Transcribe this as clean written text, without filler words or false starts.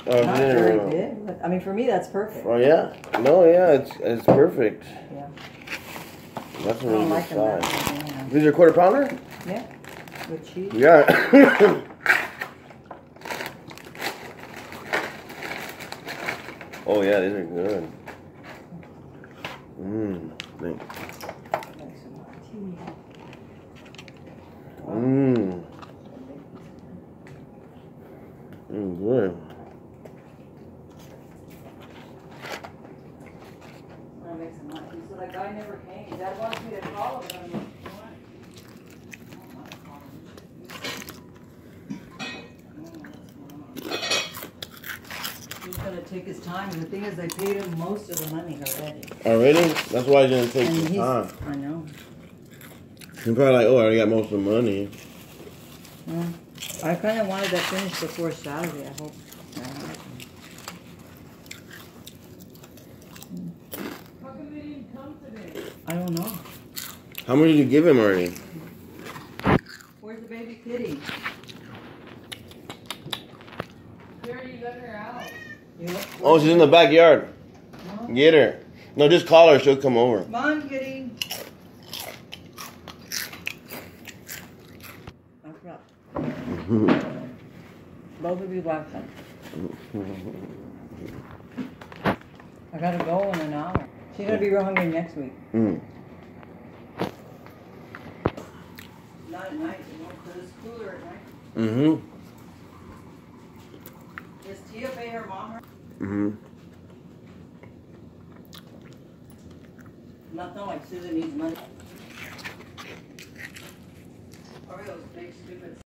Not very big, but I mean, for me, that's perfect. Oh yeah, no, yeah, it's perfect. Yeah. That's a really like good size. Yeah. These are quarter pounder? Yeah. With cheese. Yeah. Oh yeah, these are good. Mmm. Mmm. Mmm, good. I'll make some lunch. So that guy never came. Dad wants me to call him. I'm like, he's gonna take his time. And the thing is, I paid him most of the money already. Already? That's why he didn't take his time. I know. He's probably like, oh, I already got most of the money. Yeah. I kind of wanted that finished before Saturday. I hope. How come they didn't come today? I don't know. How much did you give him already? Where's the baby kitty? They already let her out. Oh, she's in the backyard. No? Get her. No, just call her. She'll come over. Come on, kitty. That's right. Both of you like them. I gotta go in an hour. She's gonna be real hungry next week. Mm. Not at night, you know, because it's cooler at night. Mm-hmm. Does Tia pay her mom her? Mm-hmm. Nothing like Susan needs money. Oreos, big stupid.